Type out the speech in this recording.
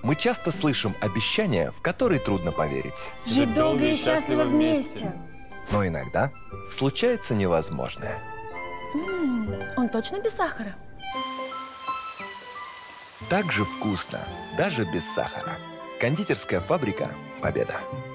Мы часто слышим обещания, в которые трудно поверить. Жить долго и счастливо вместе. Но иногда случается невозможное. Он точно без сахара? Так же вкусно, даже без сахара. Кондитерская фабрика «Победа».